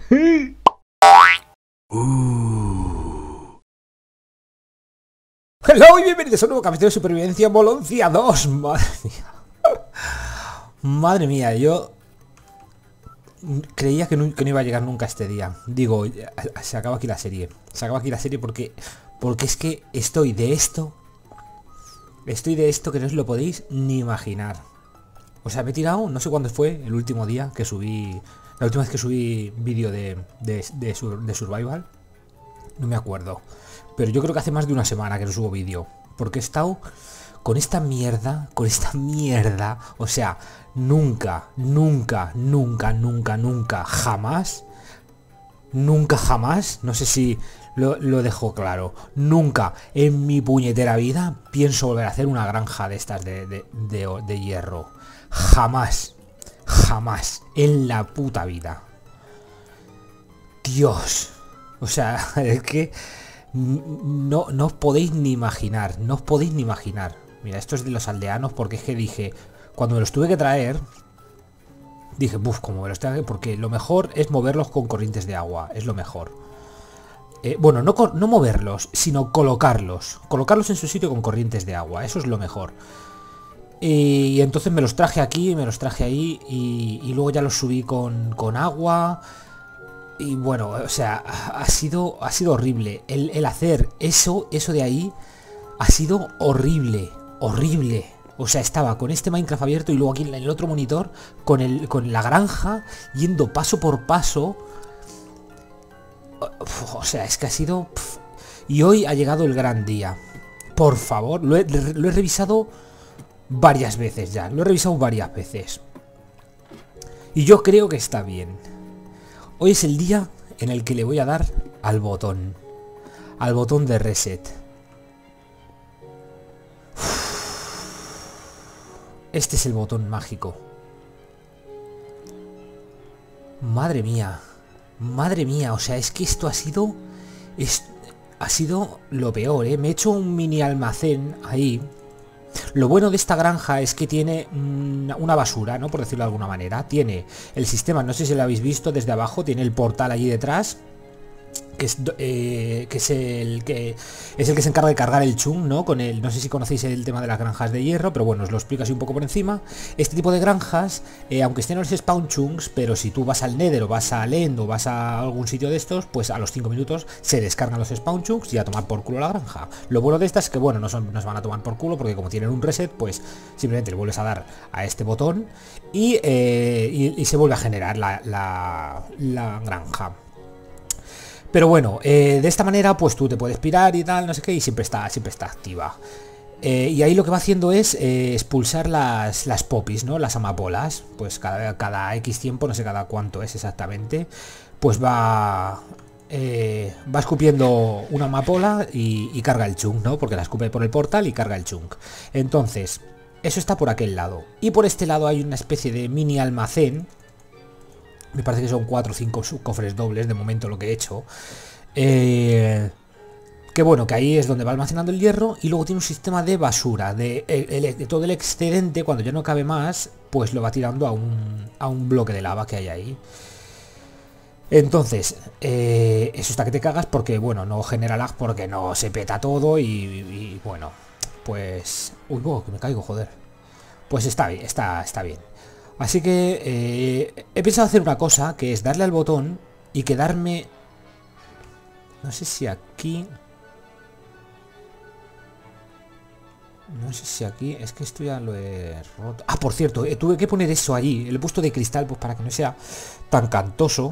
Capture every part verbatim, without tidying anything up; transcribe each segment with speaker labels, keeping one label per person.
Speaker 1: Uh. Hello y bienvenidos a un nuevo capítulo de Supervivencia Voloncia dos. Madre mía. Madre mía, yo creía que no, que no iba a llegar nunca este día. Digo, se acaba aquí la serie. Se acaba aquí la serie porque, porque es que estoy de esto. Estoy de esto que no os lo podéis ni imaginar. O sea, me he tirado, no sé cuándo fue el último día que subí. La última vez que subí vídeo de, de, de, sur, de Survival. No me acuerdo. Pero yo creo que hace más de una semana que no subo vídeo. Porque he estado con esta mierda. Con esta mierda. O sea, nunca, nunca, nunca, nunca, nunca, jamás. Nunca, jamás. No sé si lo, lo dejo claro. Nunca en mi puñetera vida pienso volver a hacer una granja de estas de, de, de, de hierro. Jamás. Jamás. En la puta vida. Dios. O sea, es que no, no os podéis ni imaginar. No os podéis ni imaginar. Mira, esto es de los aldeanos porque es que dije, cuando me los tuve que traer, dije, buf, como me los traje, porque lo mejor es moverlos con corrientes de agua. Es lo mejor. Eh, bueno, no, no moverlos, sino colocarlos. Colocarlos en su sitio con corrientes de agua. Eso es lo mejor. Y entonces me los traje aquí, me los traje ahí y, y luego ya los subí con, con agua. Y bueno, o sea, ha sido, ha sido horrible. El, el hacer eso, eso de ahí, ha sido horrible, horrible. O sea, estaba con este Minecraft abierto y luego aquí en el otro monitor con, el, con la granja, yendo paso por paso. O sea, es que ha sido... Pff. Y hoy ha llegado el gran día. Por favor, lo he, lo he revisado varias veces ya. Lo he revisado varias veces. Y yo creo que está bien. Hoy es el día en el que le voy a dar al botón. Al botón de reset. Este es el botón mágico. Madre mía. Madre mía. O sea, es que esto ha sido... Es, ha sido lo peor, ¿eh? Me he hecho un mini almacén ahí. Lo bueno de esta granja es que tiene una basura, ¿no? Por decirlo de alguna manera. Tiene el sistema, no sé si lo habéis visto desde abajo, tiene el portal allí detrás. Que es, eh, que es el que es el que se encarga de cargar el chung, ¿no? Con el, no sé si conocéis el tema de las granjas de hierro, pero bueno, os lo explico así un poco por encima. Este tipo de granjas, eh, aunque estén los spawn chunks, pero si tú vas al Nether o vas a End o vas a algún sitio de estos, pues a los cinco minutos se descargan los spawn chunks y a tomar por culo la granja. Lo bueno de estas es que, bueno, no son, nos van a tomar por culo porque como tienen un reset, pues simplemente le vuelves a dar a este botón y, eh, y, y se vuelve a generar la, la, la granja. Pero bueno, eh, de esta manera pues tú te puedes pirar y tal, no sé qué, y siempre está, siempre está activa. Eh, y ahí lo que va haciendo es eh, expulsar las, las popis, ¿no? Las amapolas. Pues cada, cada X tiempo, no sé cada cuánto es exactamente, pues va... Eh, va escupiendo una amapola y, y carga el chunk, ¿no? Porque la escupe por el portal y carga el chunk. Entonces, eso está por aquel lado. Y por este lado hay una especie de mini almacén. Me parece que son cuatro o cinco cofres dobles de momento lo que he hecho. Eh, que bueno, que ahí es donde va almacenando el hierro. Y luego tiene un sistema de basura. De, de, de todo el excedente, cuando ya no cabe más, pues lo va tirando a un, a un bloque de lava que hay ahí. Entonces, eh, eso está que te cagas porque, bueno, no genera lag porque no se peta todo. Y, y bueno, pues... Uy, oh, que me caigo, joder. Pues está bien, está, está bien. Así que eh, he pensado hacer una cosa, que es darle al botón y quedarme... No sé si aquí... No sé si aquí... Es que esto ya lo he roto... Ah, por cierto, eh, tuve que poner eso allí. Lo he puesto de cristal pues para que no sea tan cantoso.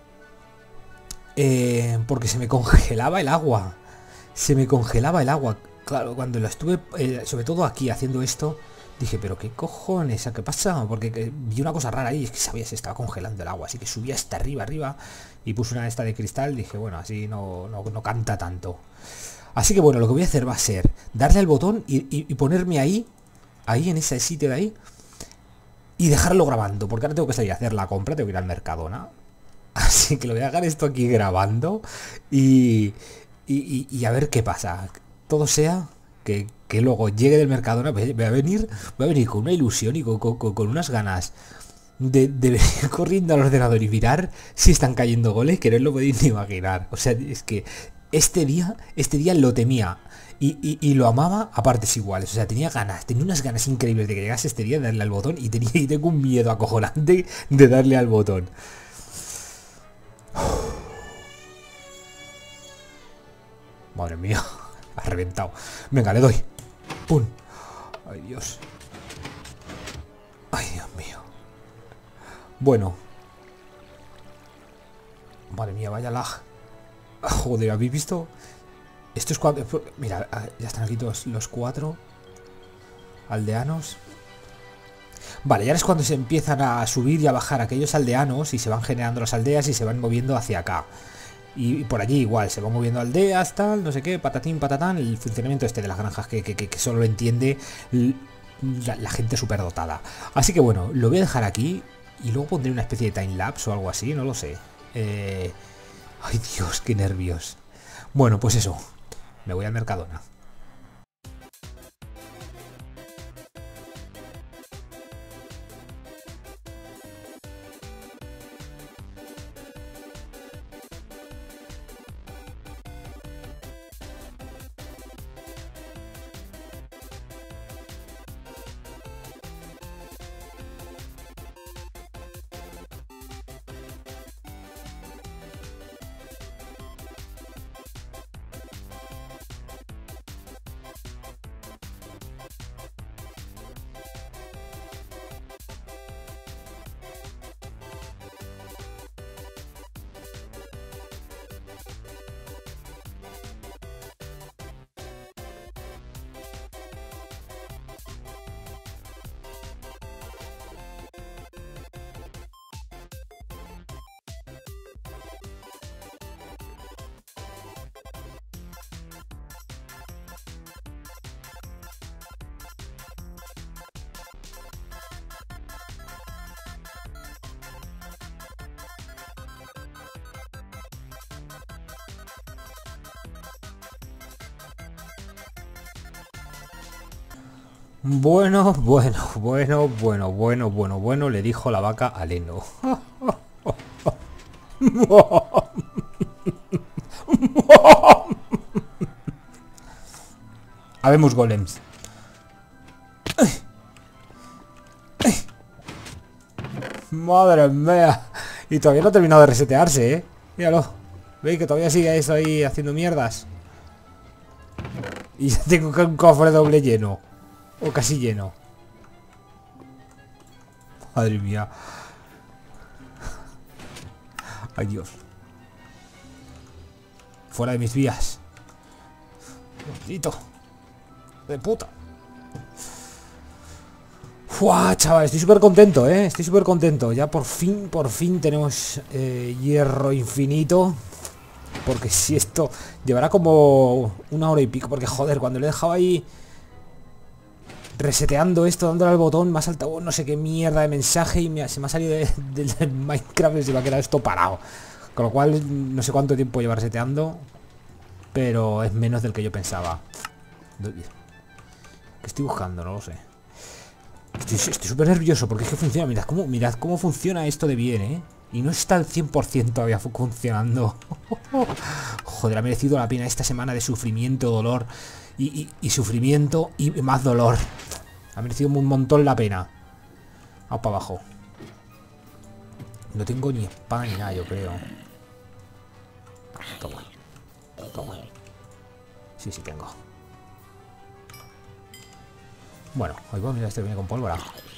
Speaker 1: Eh, porque se me congelaba el agua. Se me congelaba el agua. Claro, cuando lo estuve... Eh, sobre todo aquí haciendo esto... Dije, pero qué cojones, ¿qué pasa? Porque que, vi una cosa rara ahí, es que sabía, se estaba congelando el agua, así que subí hasta arriba, arriba, y puse una de esta de cristal, dije, bueno, así no, no, no canta tanto. Así que bueno, lo que voy a hacer va a ser darle al botón y, y, y ponerme ahí, ahí en ese sitio de ahí, y dejarlo grabando, porque ahora tengo que salir a hacer la compra, tengo que ir al Mercadona. ¿No? Así que lo voy a dejar esto aquí grabando, y, y, y, y a ver qué pasa. Todo sea... Que, que luego llegue del Mercadona, voy a venir, voy a venir con una ilusión y con, con, con unas ganas de, de venir corriendo al ordenador y mirar si están cayendo goles, que no os lo podéis ni imaginar. O sea, es que este día, este día lo temía y, y, y lo amaba a partes iguales. O sea, tenía ganas, tenía unas ganas increíbles de que llegase este día de darle al botón y, tenía, y tengo un miedo acojonante de darle al botón. Madre mía, ha reventado. Venga, le doy. ¡Pum! Ay, Dios. Ay, Dios mío. Bueno. Madre mía, vaya lag. Joder, ¿habéis visto? Esto es cuando... Mira, ya están aquí todos los cuatro aldeanos. Vale, ya es cuando se empiezan a subir y a bajar aquellos aldeanos y se van generando las aldeas y se van moviendo hacia acá. Y por allí igual, se van moviendo aldeas, tal, no sé qué, patatín, patatán, el funcionamiento este de las granjas que, que, que solo lo entiende la, la gente superdotada. Así que bueno, lo voy a dejar aquí y luego pondré una especie de timelapse o algo así, no lo sé. Eh... Ay Dios, qué nervios. Bueno, pues eso, me voy al Mercadona. Bueno, bueno, bueno, bueno, bueno, bueno, bueno, le dijo la vaca al heno. Habemos golems. Madre mía. Y todavía no ha terminado de resetearse, ¿eh? Míralo. ¿Veis que todavía sigue eso ahí haciendo mierdas? Y ya tengo un cofre doble lleno. O casi lleno. Madre mía. Ay, Dios. Fuera de mis vías. Maldito. De puta. ¡Fua, chaval! Estoy súper contento, ¿eh? Estoy súper contento. Ya por fin, por fin tenemos eh, hierro infinito. Porque si esto llevará como una hora y pico. Porque, joder, cuando le he dejado ahí reseteando esto, dándole al botón, me ha saltado no sé qué mierda de mensaje y me, se me ha salido de, de, de Minecraft y se me ha quedado esto parado. Con lo cual, no sé cuánto tiempo lleva reseteando, pero es menos del que yo pensaba. ¿Qué estoy buscando? No lo sé. Estoy súper nervioso porque es que funciona. Mirad cómo, mirad cómo funciona esto de bien, ¿eh? Y no está al cien por ciento todavía funcionando. Joder, ha merecido la pena esta semana de sufrimiento, dolor y, y, y sufrimiento y más dolor. Ha merecido un montón la pena. Vamos para abajo. No tengo ni espada ni nada, yo creo. Toma. Toma. Sí, sí tengo. Bueno, hoy vamos a mirar este viene con pólvora.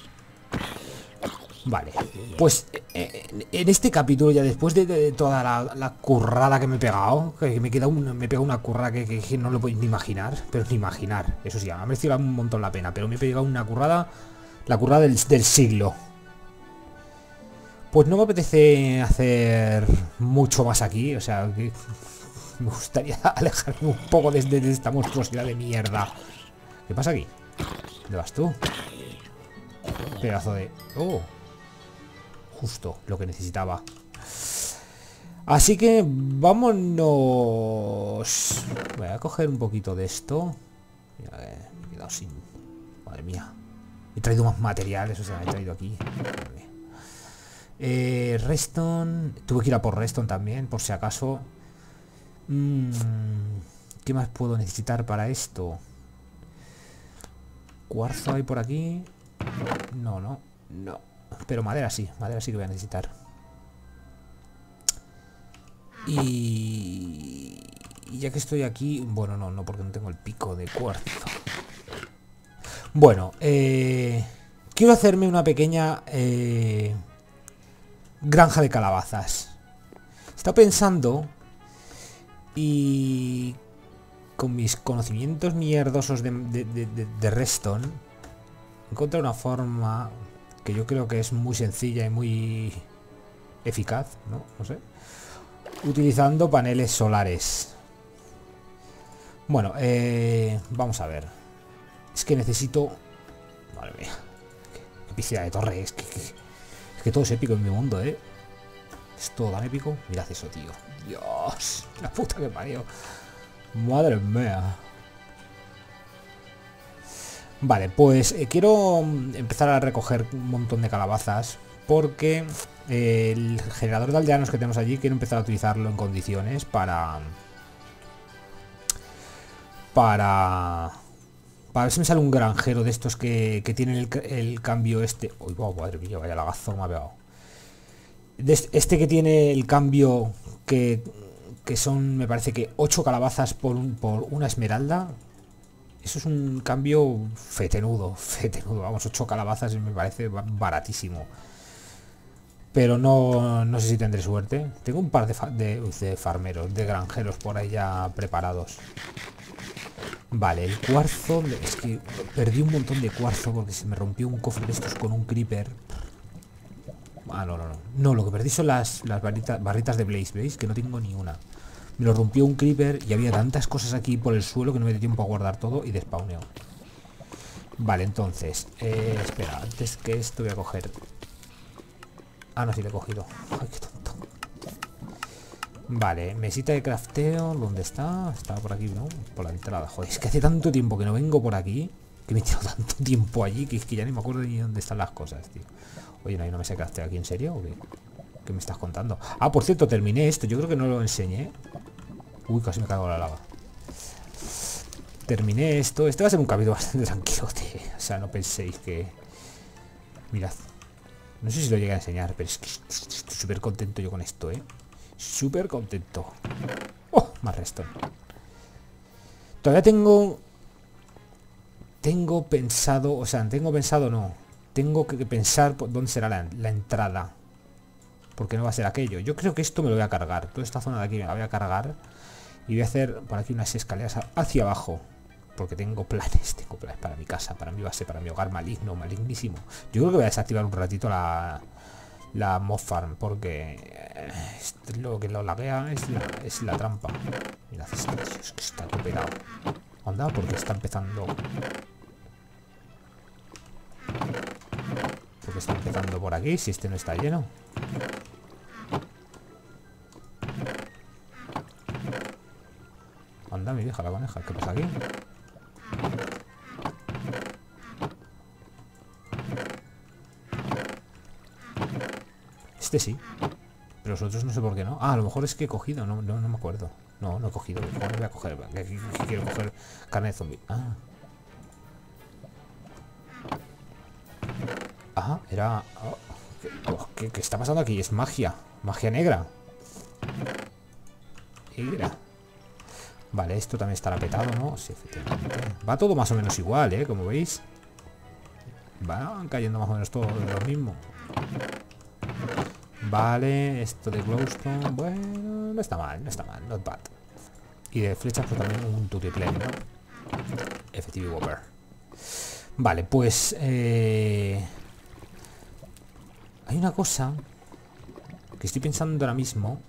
Speaker 1: Vale, pues eh, en este capítulo ya después de, de toda la, la currada que me he pegado, que me queda una, me he pegado una currada que, que, que no lo podéis ni imaginar, pero ni imaginar, eso sí, me ha merecido un montón la pena, pero me he pegado una currada, la currada del, del siglo. Pues no me apetece hacer mucho más aquí, o sea, que me gustaría alejarme un poco de, de, de esta monstruosidad de mierda. ¿Qué pasa aquí? ¿Dónde vas tú? Pedazo de... ¡Oh! Justo lo que necesitaba. Así que vámonos. Voy a coger un poquito de esto. Mira, me he quedado sin... Madre mía. He traído más materiales, o sea, he traído aquí. Eh, Redstone. Tuve que ir a por Redstone también, por si acaso. Mm, ¿Qué más puedo necesitar para esto? Cuarzo hay por aquí. No, no, no. Pero madera sí, madera sí que voy a necesitar. Y... y ya que estoy aquí... Bueno, no, no, porque no tengo el pico de cuarzo. Bueno, eh... quiero hacerme una pequeña... Eh... granja de calabazas. Estaba pensando... Y... con mis conocimientos mierdosos de, de, de, de, de Redstone... encontré una forma... que yo creo que es muy sencilla y muy... eficaz, ¿no? No sé. Utilizando paneles solares. Bueno, eh, vamos a ver. Es que necesito... Madre mía. Qué piscina de torre. Es que, que, es que todo es épico en mi mundo, ¿eh? Es todo tan épico. Mirad eso, tío. Dios. La puta que parió. Madre mía. Vale, pues eh, quiero empezar a recoger un montón de calabazas. Porque eh, el generador de aldeanos que tenemos allí quiero empezar a utilizarlo en condiciones para... Para... Para ver si me sale un granjero de estos que, que tienen el, el cambio este... Uy, oh, madre mía, vaya lagazo me ha pegado. De este, este que tiene el cambio que, que son, me parece que ocho calabazas por, un, por una esmeralda. Eso es un cambio fetenudo, fetenudo. Vamos, ocho calabazas me parece baratísimo. Pero no, no sé si tendré suerte. Tengo un par de, fa de, de farmeros, de granjeros por ahí ya preparados. Vale, el cuarzo... Es que perdí un montón de cuarzo porque se me rompió un cofre de estos con un creeper. Ah, no, no, no. No, lo que perdí son las, las barritas, barritas de Blaze, ¿veis? Que no tengo ni una. Me lo rompió un creeper y había tantas cosas aquí por el suelo que no me dio tiempo a guardar todo y despawneo. Vale, entonces... Eh, espera, antes que esto voy a coger... Ah, no, sí lo he cogido. Ay, qué tonto. Vale, mesita de crafteo. ¿Dónde está? Estaba por aquí, ¿no? Por la entrada. Joder, es que hace tanto tiempo que no vengo por aquí, que me he tirado tanto tiempo allí, que es que ya ni me acuerdo ni dónde están las cosas, tío. Oye, ¿no hay una mesa de crafteo aquí en serio o qué? ¿Qué me estás contando? Ah, por cierto, terminé esto. Yo creo que no lo enseñé. Uy, casi me cago en la lava. Terminé esto. Este va a ser un capítulo bastante tranquilo, tío. O sea, no penséis que... Mirad. No sé si lo llegué a enseñar, pero es que estoy súper contento yo con esto, ¿eh? Súper contento. ¡Oh! Más redstone. Todavía tengo... Tengo pensado... O sea, tengo pensado no. Tengo que pensar por dónde será la, la entrada. Porque no va a ser aquello. Yo creo que esto me lo voy a cargar. Toda esta zona de aquí me la voy a cargar. Y voy a hacer por aquí unas escaleras hacia abajo. Porque tengo planes, tengo planes para mi casa, para mi base, para mi hogar maligno, malignísimo. Yo creo que voy a desactivar un ratito la, la mob farm, porque eh, lo que lo laguea es la, es la trampa. Mirad esto, es que está cooperado. Anda, porque está empezando... Porque está empezando por aquí, si este no está lleno. Anda, mi vieja la coneja, ¿qué pasa aquí? Este sí, pero los otros no sé por qué no. Ah, a lo mejor es que he cogido, no, no, no me acuerdo. No, no he cogido, no voy a coger, que, que, que quiero coger carne de zombie. Ah. Ajá, era... Oh, ¿qué, oh, ¿qué, ¿Qué está pasando aquí? Es magia, magia negra. Negra. Vale, esto también estará petado, ¿no? Sí, efectivamente. Va todo más o menos igual, ¿eh? Como veis. Van cayendo más o menos todo lo mismo. Vale, esto de glowstone. Bueno, no está mal, no está mal, not bad. Y de flechas pues también un tutiplane, ¿no? Effective Whopper. Vale, pues... Eh... Hay una cosa que estoy pensando ahora mismo,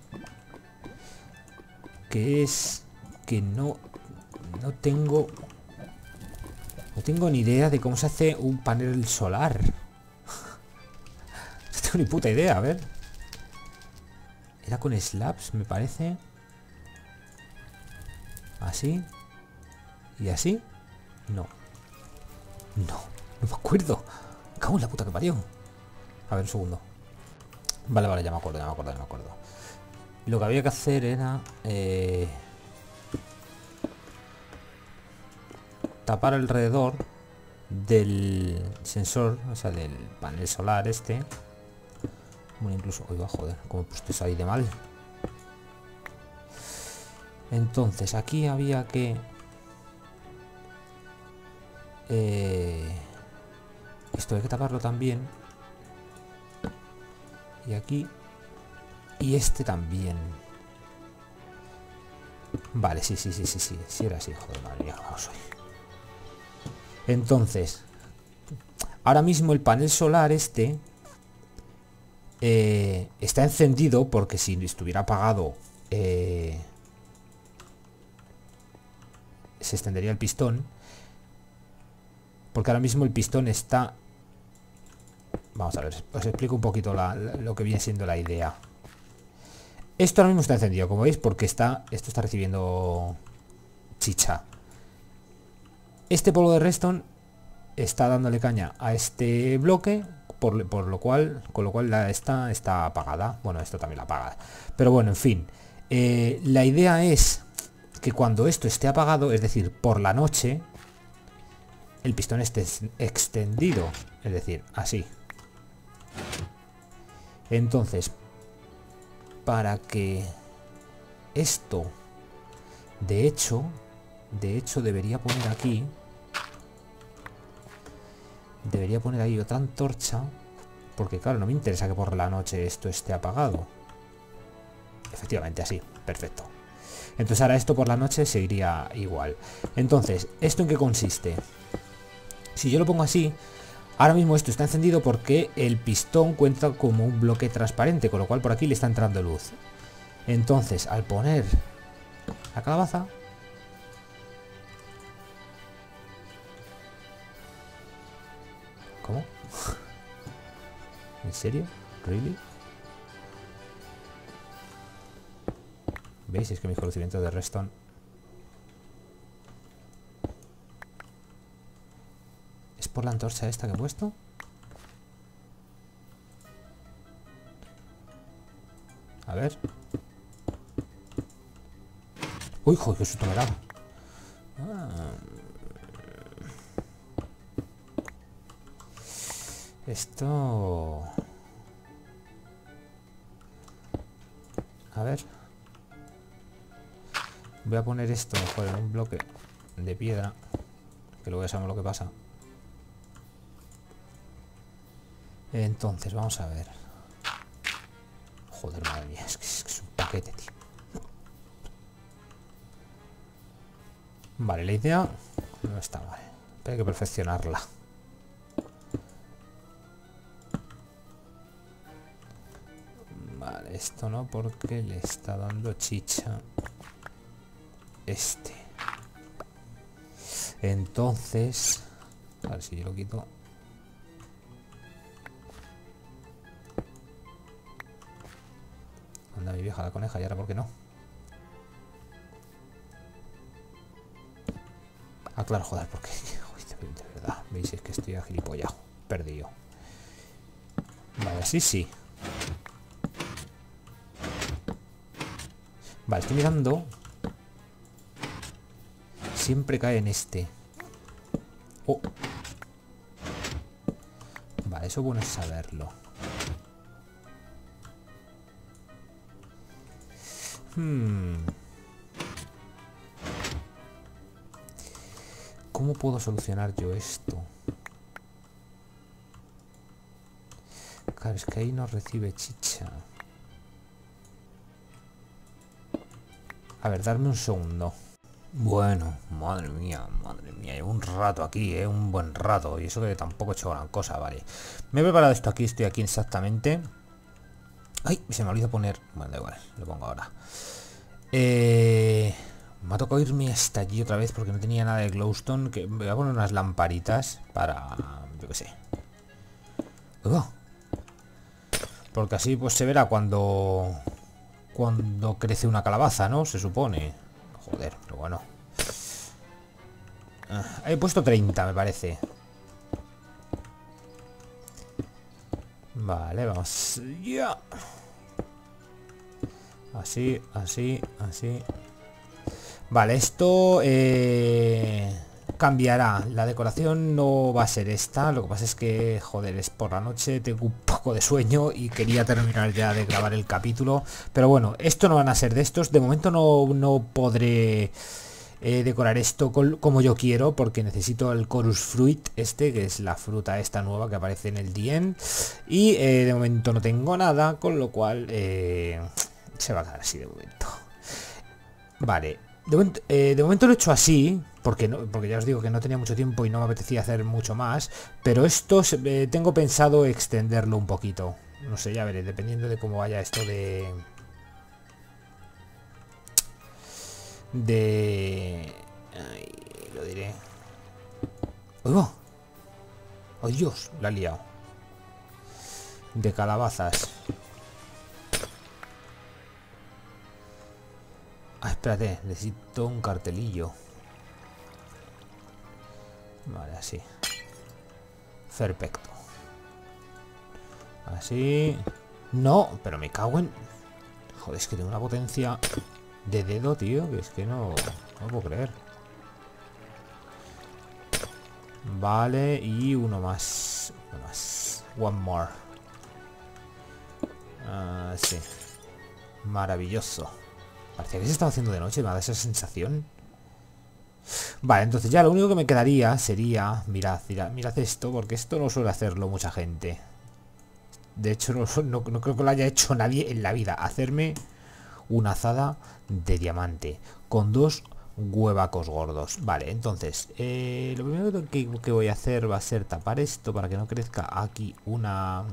Speaker 1: que es que no... No tengo... No tengo ni idea de cómo se hace un panel solar. No tengo ni puta idea, a ver. Era con slabs, me parece. Así. ¿Y así? No. No, no me acuerdo. Me cago en la puta que parió. A ver, un segundo. Vale, vale, ya me acuerdo, ya me acuerdo, ya me acuerdo. Lo que había que hacer era... Eh, tapar alrededor del sensor, o sea, del panel solar este. Bueno, incluso... Oiga, joder, como he puesto eso ahí de mal. Entonces, aquí había que... Eh, esto hay que taparlo también. Y aquí... Y este también. Vale, sí, sí, sí, sí, sí. Sí era así, joder, madre mía, cómo soy. Entonces, ahora mismo el panel solar este eh, está encendido porque si estuviera apagado eh, se extendería el pistón. Porque ahora mismo el pistón está... Vamos a ver, os explico un poquito la, la, lo que viene siendo la idea. Esto ahora mismo está encendido, como veis, porque está esto está recibiendo chicha. Este polvo de redstone está dándole caña a este bloque, por, por lo cual, con lo cual la, esta está apagada. Bueno, esto también la apaga. Pero bueno, en fin. Eh, la idea es que cuando esto esté apagado, es decir, por la noche, el pistón esté extendido. Es decir, así. Entonces, para que esto, de hecho, de hecho debería poner aquí, debería poner ahí otra antorcha, porque claro, no me interesa que por la noche esto esté apagado. Efectivamente, así, perfecto. Entonces ahora esto por la noche seguiría igual. Entonces, ¿esto en qué consiste? Si yo lo pongo así, ahora mismo esto está encendido porque el pistón cuenta como un bloque transparente, con lo cual por aquí le está entrando luz. Entonces, al poner la calabaza, ¿cómo? ¿En serio? ¿Really? ¿Veis? Es que mis conocimientos de redstone... ¿Es por la antorcha esta que he puesto? A ver. Uy, joder, qué susto me da. Ah. Esto... A ver. Voy a poner esto mejor en un bloque de piedra, que luego ya sabemos lo que pasa. Entonces, vamos a ver. Joder, madre mía, es que es, que es un paquete, tío. Vale, la idea no está mal, pero hay que perfeccionarla. Vale, esto no, porque le está dando chicha este. Entonces, a ver si yo lo quito. Anda, mi vieja la coneja, y ahora ¿por qué no? Ah, claro, joder, porque de verdad, veis, es que estoy a gilipollado, perdido. Vale, así sí. Vale, estoy mirando. Siempre cae en este. Oh. Vale, eso bueno es saberlo. Hmm. ¿Cómo puedo solucionar yo esto? Claro, es que ahí no recibe chicha. A ver, darme un segundo. Bueno, madre mía, madre mía, llevo un rato aquí, ¿eh? Un buen rato. Y eso que tampoco he hecho gran cosa, vale. Me he preparado esto aquí, estoy aquí exactamente. Ay, se me olvidó poner... Bueno, da igual, lo pongo ahora. Eh... Me ha tocado irme hasta allí otra vez porque no tenía nada de glowstone. Que me voy a poner unas lamparitas para... Yo qué sé. ¡Oh! Porque así pues se verá cuando... Cuando crece una calabaza, ¿no? Se supone. Joder, pero bueno. Ah, he puesto treinta, me parece. Vale, vamos. Ya. Así, así, así. Vale, esto eh, cambiará. La decoración no va a ser esta. Lo que pasa es que, joder, es por la noche. Tengo un poco de sueño y quería terminar ya de grabar el capítulo. Pero bueno, esto no van a ser de estos. De momento no, no podré eh, decorar esto col, como yo quiero, porque necesito el Chorus Fruit este, que es la fruta esta nueva que aparece en el D N. Y eh, de momento no tengo nada, con lo cual eh, se va a quedar así de momento. Vale, de momento, eh, de momento lo he hecho así, porque, no, porque ya os digo que no tenía mucho tiempo y no me apetecía hacer mucho más. Pero esto eh, tengo pensado extenderlo un poquito. No sé, ya veré, dependiendo de cómo vaya esto de... De... Ay, lo diré. ¡Oigo! ¡Oh, Dios! La he liado. De calabazas. Ah, espérate, necesito un cartelillo. Vale, así. Perfecto. Así. No, pero me cago en... Joder, es que tengo una potencia de dedo, tío, que es que no, no puedo creer. Vale, y uno más. Uno más. One more. Ah, sí. Maravilloso. Parecía que se estaba haciendo de noche, me da esa sensación. Vale, entonces ya lo único que me quedaría sería... Mirad, mirad, mirad esto, porque esto no suele hacerlo mucha gente. De hecho, no, no, no creo que lo haya hecho nadie en la vida. Hacerme una azada de diamante con dos huevacos gordos. Vale, entonces eh, lo primero que, que voy a hacer va a ser tapar esto para que no crezca aquí una...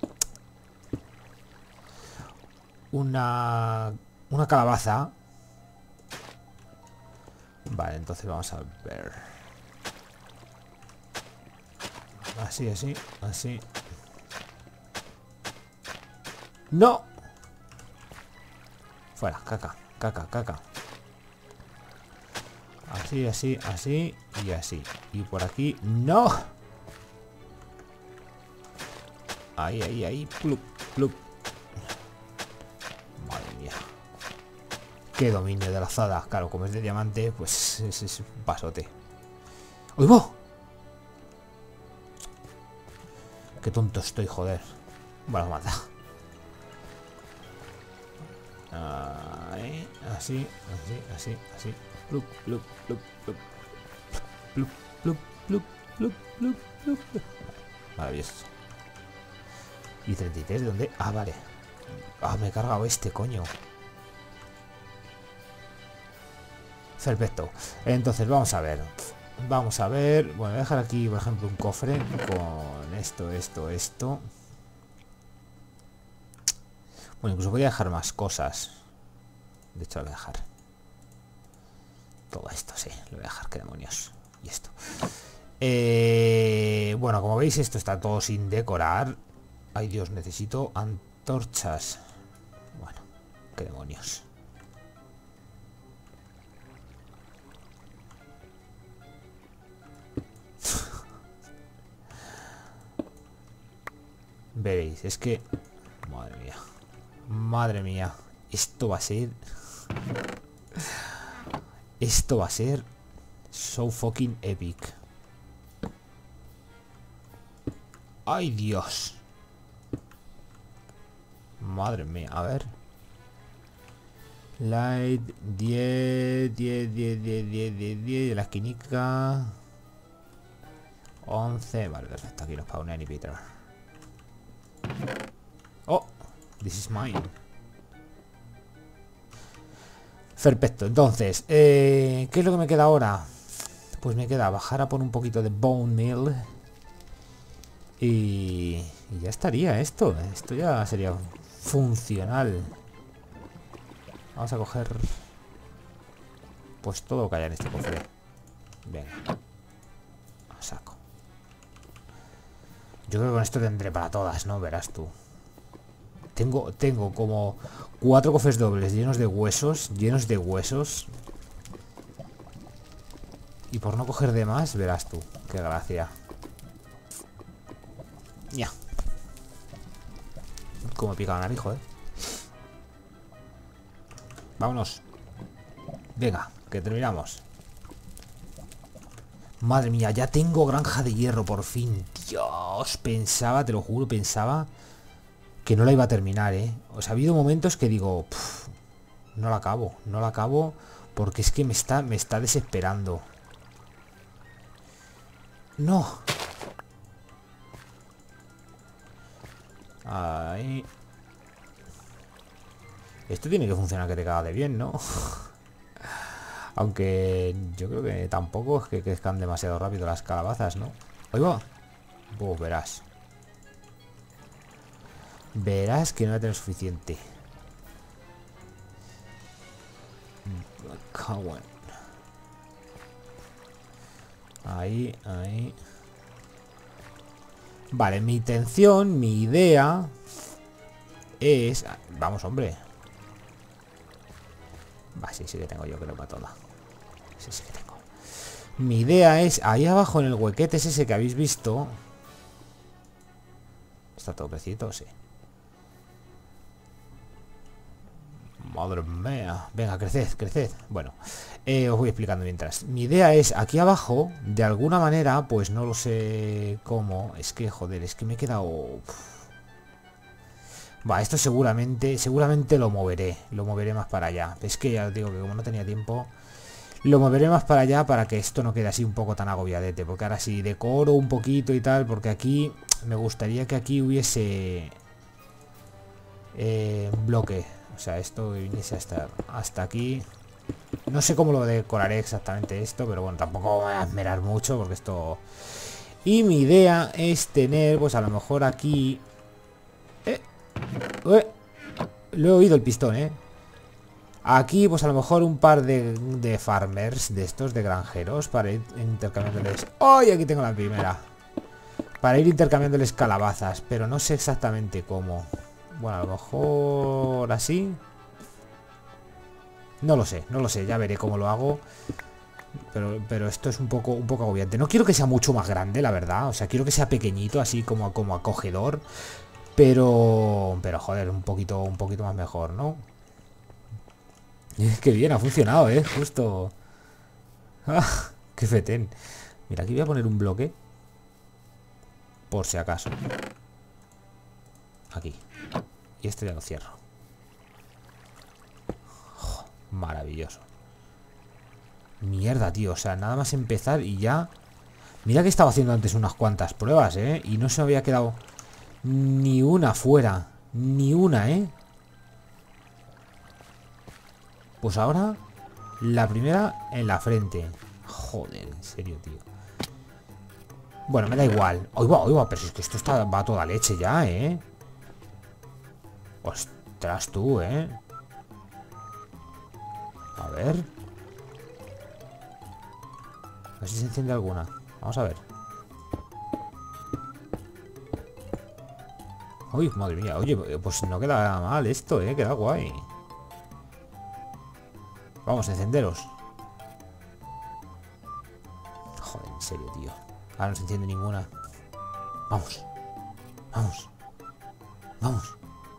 Speaker 1: Una... Una calabaza. Vale, entonces vamos a ver. Así, así, así. ¡No! Fuera, caca, caca, caca. Así, así, así y así. Y por aquí, ¡no! Ahí, ahí, ahí. Plup, plup. Madre mía. Qué dominio de la azada. Claro, como es de diamante, pues es, es un pasote. ¡Oigo! Qué tonto estoy, joder. Bueno, manda. Ahí, así, así, así, así. Plup, plup, plup, plup. Plup, plup, plup, plup, plup, plup. Maravilloso. ¿Y treinta y tres de dónde? Ah, vale. Ah, me he cargado este, coño. Perfecto. Entonces, vamos a ver. Vamos a ver. Bueno, voy a dejar aquí, por ejemplo, un cofre con esto, esto, esto. Bueno, incluso voy a dejar más cosas. De hecho, lo voy a dejar. Todo esto, sí. Lo voy a dejar, qué demonios. Y esto. Eh, bueno, como veis, esto está todo sin decorar. Ay, Dios, necesito antorchas. Bueno, qué demonios. Veréis, es que... Madre mía. Madre mía. Esto va a ser... Esto va a ser... So fucking epic. ¡Ay, Dios! Madre mía, a ver. Light, diez, diez, diez, diez, diez, diez, diez, la esquinica. once, vale, perfecto, aquí nos paga un inhibitor. Oh, this is mine. Perfecto, entonces, eh, ¿qué es lo que me queda ahora? Pues me queda bajar a por un poquito de bone meal. Y, y ya estaría esto. Esto ya sería funcional. Vamos a coger pues todo lo que haya en este cofre. Venga. A saco. Yo creo que con esto tendré para todas, ¿no? Verás tú. Tengo, tengo como cuatro cofres dobles llenos de huesos. Llenos de huesos. Y por no coger de más, verás tú. Qué gracia. Ya. Como pica la nariz, joder. Vámonos. Venga, que terminamos. Madre mía, ya tengo granja de hierro por fin. Dios, pensaba, te lo juro, pensaba que no la iba a terminar, ¿eh? O sea, ha habido momentos que digo, pff, no la acabo, no la acabo porque es que me está, me está desesperando. No. Ahí. Esto tiene que funcionar que te caga de bien, ¿no? Aunque yo creo que tampoco es que crezcan demasiado rápido las calabazas, ¿no? Ahí va. Pues verás. Verás que no va a tener suficiente. Ahí, ahí. Vale, mi intención, mi idea es... Vamos, hombre. Va, sí, sí que tengo yo, creo, para toda. Sí, sí que tengo. Mi idea es, ahí abajo en el huequete es ese que habéis visto. ¿Está todo crecido? Sí. Madre mía. Venga, creced, creced. Bueno, eh, os voy explicando mientras. Mi idea es, aquí abajo, de alguna manera, pues no lo sé cómo. Es que, joder, es que me he quedado... Uf. Va, esto seguramente, seguramente lo moveré. Lo moveré más para allá. Es que ya os digo que como no tenía tiempo, lo moveré más para allá para que esto no quede así un poco tan agobiadete. Porque ahora sí, decoro un poquito y tal. Porque aquí, me gustaría que aquí hubiese eh, un bloque. O sea, esto viniese hasta, hasta aquí. No sé cómo lo decoraré exactamente esto, pero bueno, tampoco voy a esmerar mucho porque esto... Y mi idea es tener, pues a lo mejor aquí... Eh, eh, lo he oído el pistón, ¿eh? Aquí, pues a lo mejor un par de, de farmers, de estos, de granjeros, para ir intercambiándoles... ¡Oh! Y aquí tengo la primera. Para ir intercambiándoles calabazas, pero no sé exactamente cómo. Bueno, a lo mejor así. No lo sé, no lo sé, ya veré cómo lo hago. Pero, pero esto es un poco, un poco agobiante. No quiero que sea mucho más grande, la verdad. O sea, quiero que sea pequeñito, así como, como acogedor. Pero, pero joder, un poquito, un poquito más mejor, ¿no? Qué bien, ha funcionado, ¿eh? Justo. Ah, qué fetén. Mira, aquí voy a poner un bloque. Por si acaso. Aquí. Y este ya lo cierro. Oh, maravilloso. Mierda, tío. O sea, nada más empezar y ya... Mira que estaba haciendo antes unas cuantas pruebas, ¿eh? Y no se me había quedado ni una fuera. Ni una, ¿eh? Pues ahora la primera en la frente. Joder, en serio, tío. Bueno, me da igual. Oiga, oiga, pero si es que esto está, va a toda leche ya, ¿eh? Ostras, tú, ¿eh? A ver. A ver si se enciende alguna. Vamos a ver. Uy, madre mía. Oye, pues no queda mal esto, ¿eh? Queda guay. Vamos, encenderos. Joder, en serio, tío. Ahora no se enciende ninguna. Vamos. Vamos. Vamos.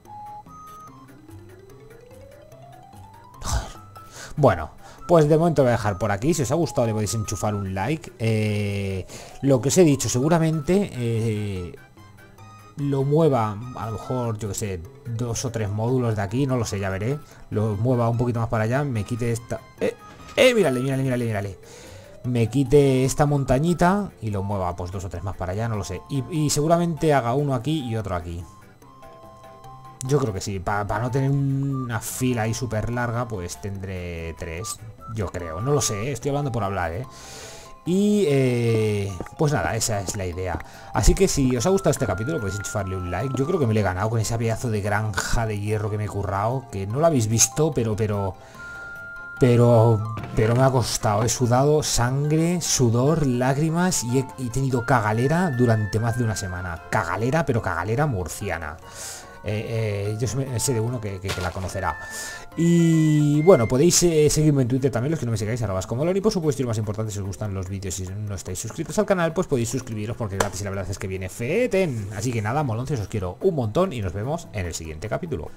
Speaker 1: Joder. Bueno, pues de momento voy a dejar por aquí. Si os ha gustado le podéis enchufar un like. Eh, lo que os he dicho, seguramente... Eh, lo mueva, a lo mejor, yo que sé, dos o tres módulos de aquí, no lo sé, ya veré. Lo mueva un poquito más para allá, me quite esta... ¡Eh! ¡Eh! Mírale, mírale, mírale, mírale. Me quite esta montañita y lo mueva, pues dos o tres más para allá, no lo sé. Y, y seguramente haga uno aquí y otro aquí. Yo creo que sí, para pa no tener una fila ahí súper larga, pues tendré tres, yo creo. No lo sé, estoy hablando por hablar, ¿eh? Y eh, pues nada, esa es la idea. Así que si os ha gustado este capítulo podéis enchufarle un like. Yo creo que me lo he ganado con ese pedazo de granja de hierro que me he currado. Que no lo habéis visto, pero pero Pero pero me ha costado. He sudado sangre, sudor, lágrimas. Y he, he tenido cagalera durante más de una semana. Cagalera, pero cagalera murciana. eh, eh, yo sé de uno que, que, que la conocerá. Y bueno, podéis eh, seguirme en Twitter también, los que no me sigáis, arrobas como Lon. Y por supuesto, y lo más importante, si os gustan los vídeos y si no estáis suscritos al canal, pues podéis suscribiros porque gratis y la verdad es que viene feten. Así que nada, moloncios, os quiero un montón y nos vemos en el siguiente capítulo.